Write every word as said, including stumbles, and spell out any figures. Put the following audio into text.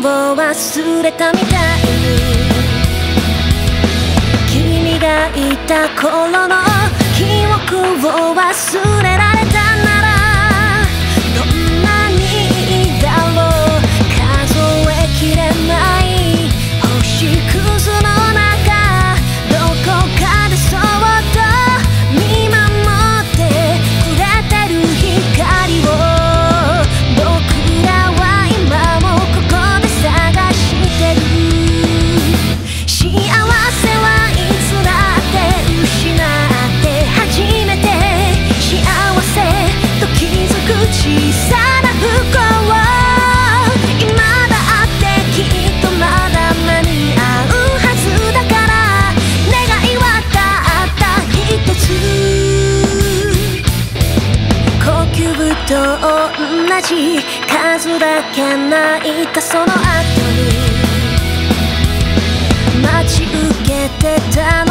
忘れたみたいに、君がいた頃の記憶を忘れられたなら、どんなにいいだろう。数えきれない星屑の中、どこかでそっと見守ってくれてる光を、僕らは今もここで探してる。幸せはいつだって失って初めて幸せと気づく小さな不幸、今だってきっとまだ間に合うはずだから、願いはたった一つ。呼吸と同じ数だけ泣いたその後に待ち受けてた